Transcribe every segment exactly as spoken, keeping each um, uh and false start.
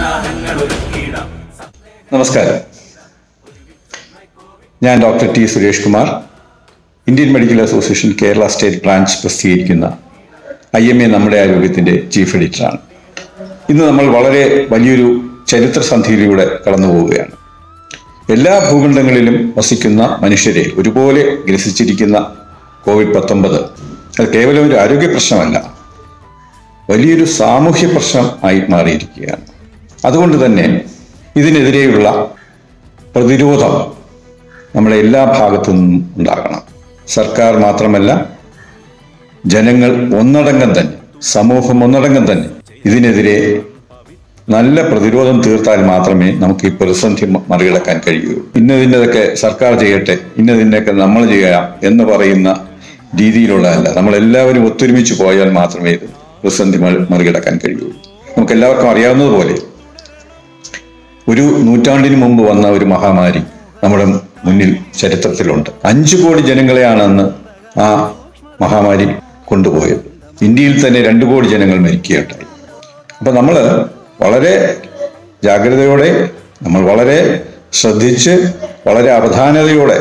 നമസ്കാരം. ഞാൻ doctor T Suresh Kumar, Indian Medical Association Kerala state branch പ്രസിദ്ധീകരിക്കുന്ന ഐ എം എ നമ്മുടെ ആരോഗ്യത്തിൻ്റെ ചീഫ് എഡിറ്ററാണ്. ഇന്ന് നമ്മൾ വളരെ വലിയൊരു ചരിത്ര സന്ധിയിലൂടെ കടന്നു പോവുകയാണ്. എല്ലാ ഭൂഖണ്ഡങ്ങളിലും വസിക്കുന്ന മനുഷ്യരെ ഒരുപോലെ ഗ്രസിച്ചിരിക്കുന്ന കോവിഡ് പത്തൊമ്പത് അത് കേവലം ഒരു ആരോഗ്യ പ്രശ്നമല്ല, വലിയൊരു സാമൂഹ്യ പ്രശ്നം ആയി മാറിയിരിക്കുകയാണ്. അതുകൊണ്ട് തന്നെ ഇതിനെതിരെയുള്ള പ്രതിരോധം നമ്മുടെ എല്ലാ ഭാഗത്തു നിന്നും ഉണ്ടാകണം. സർക്കാർ മാത്രമല്ല, ജനങ്ങൾ ഒന്നടങ്കം തന്നെ, സമൂഹം ഒന്നടങ്കം തന്നെ ഇതിനെതിരെ നല്ല പ്രതിരോധം തീർത്താൽ മാത്രമേ നമുക്ക് ഈ പ്രതിസന്ധി മറികടക്കാൻ കഴിയൂ. ഇന്നതിൻ്റെതൊക്കെ സർക്കാർ ചെയ്യട്ടെ, ഇന്നതിൻ്റെയൊക്കെ നമ്മൾ ചെയ്യാം എന്ന് പറയുന്ന രീതിയിലുള്ളതല്ല. നമ്മളെല്ലാവരും ഒത്തൊരുമിച്ച് പോയാൽ മാത്രമേ ഇത് പ്രതിസന്ധി മറികടക്കാൻ കഴിയൂ. നമുക്ക് എല്ലാവർക്കും അറിയാവുന്നതുപോലെ ഒരു നൂറ്റാണ്ടിന് മുമ്പ് വന്ന ഒരു മഹാമാരി നമ്മുടെ മുന്നിൽ ചരിത്രത്തിലുണ്ട്. അഞ്ചു കോടി ജനങ്ങളെയാണ് അന്ന് ആ മഹാമാരി കൊണ്ടുപോയത്. ഇന്ത്യയിൽ തന്നെ രണ്ടു കോടി ജനങ്ങൾ മരിക്കുകയുണ്ടായി. അപ്പൊ നമ്മൾ വളരെ ജാഗ്രതയോടെ, നമ്മൾ വളരെ ശ്രദ്ധിച്ച്, വളരെ അവധാനതയോടെ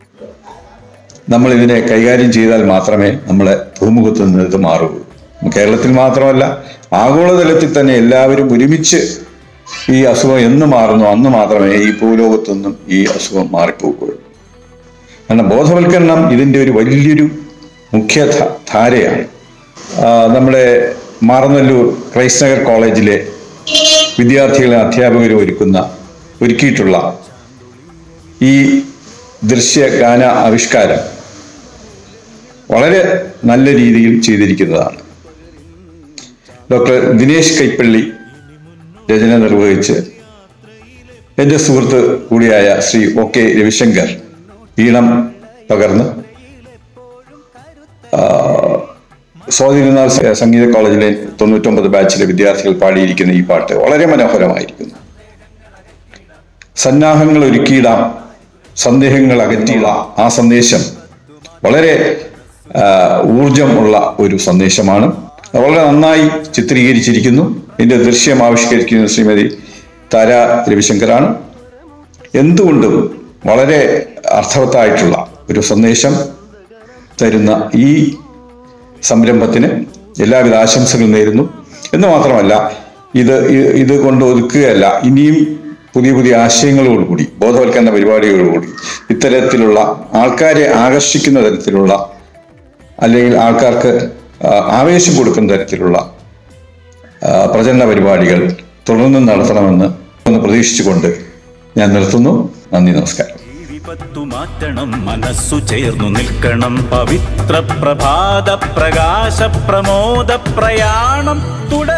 നമ്മൾ ഇതിനെ കൈകാര്യം ചെയ്താൽ മാത്രമേ നമ്മളെ ഭൂമുഖത്ത് നിന്ന് ഇത് മാറൂ. കേരളത്തിൽ മാത്രമല്ല, ആഗോളതലത്തിൽ തന്നെ എല്ലാവരും ഒരുമിച്ച് ഈ അസുഖം എന്ന് മാറുന്നു അന്ന് മാത്രമേ ഈ ഭൂലോകത്തു നിന്നും ഈ അസുഖം മാറിപ്പോകുകയുള്ളൂ. കാരണം ബോധവൽക്കരണം ഇതിൻ്റെ ഒരു വലിയൊരു മുഖ്യ ധാരയാണ്. നമ്മുടെ മാറനല്ലൂർ ക്രൈസ്റ്റ് നഗർ കോളേജിലെ വിദ്യാർത്ഥികളെ അധ്യാപകരും ഒരുക്കുന്ന ഒരുക്കിയിട്ടുള്ള ഈ ദൃശ്യ ഗാന ആവിഷ്കാരം വളരെ നല്ല രീതിയിൽ ചെയ്തിരിക്കുന്നതാണ്. ഡോക്ടർ ദിനേശ് കൈപ്പള്ളി രചന നിർവഹിച്ച് എൻ്റെ സുഹൃത്ത് കൂടിയായ ശ്രീ ഒ കെ രവിശങ്കർ ഈണം പകർന്ന് സ്വാതിരുന്നാൾ സംഗീത കോളേജിലെ തൊണ്ണൂറ്റൊമ്പത് ബാച്ചിലെ വിദ്യാർത്ഥികൾ പാടിയിരിക്കുന്ന ഈ പാട്ട് വളരെ മനോഹരമായിരിക്കുന്നു. സന്നാഹങ്ങൾ ഒരുക്കിയിടാം, സന്ദേഹങ്ങൾ അകറ്റിയിടാം. ആ സന്ദേശം വളരെ ഊർജം ഉള്ള ഒരു സന്ദേശമാണ്. വളരെ നന്നായി ചിത്രീകരിച്ചിരിക്കുന്നു. ഇതിൻ്റെ ദൃശ്യം ആവിഷ്കരിക്കുന്നത് ശ്രീമതി താര രവിശങ്കറാണ്. എന്തുകൊണ്ടും വളരെ അർത്ഥവത്തായിട്ടുള്ള ഒരു സന്ദേശം തരുന്ന ഈ സംരംഭത്തിന് എല്ലാവിധ ആശംസകൾ നേരുന്നു. എന്ന് മാത്രമല്ല, ഇത് ഇത് കൊണ്ട് ഒതുക്കുകയല്ല, ഇനിയും പുതിയ പുതിയ ആശയങ്ങളോടുകൂടി, ബോധവൽക്കരണ പരിപാടികളോടുകൂടി ഇത്തരത്തിലുള്ള ആൾക്കാരെ ആകർഷിക്കുന്ന തരത്തിലുള്ള, അല്ലെങ്കിൽ ആൾക്കാർക്ക് ആവേശം കൊടുക്കുന്ന തരത്തിലുള്ള പ്രചരണ പരിപാടികൾ തുടർന്ന് നടത്തണമെന്ന് ഒന്ന് പ്രതീക്ഷിച്ചുകൊണ്ട് ഞാൻ നിർത്തുന്നു. നന്ദി, നമസ്കാരം. മാറ്റണം, മനസ്സു ചേർന്നു നിൽക്കണം, പവിത്ര പ്രഭാത പ്രകാശ പ്രമോദ പ്രയാണം തുടർ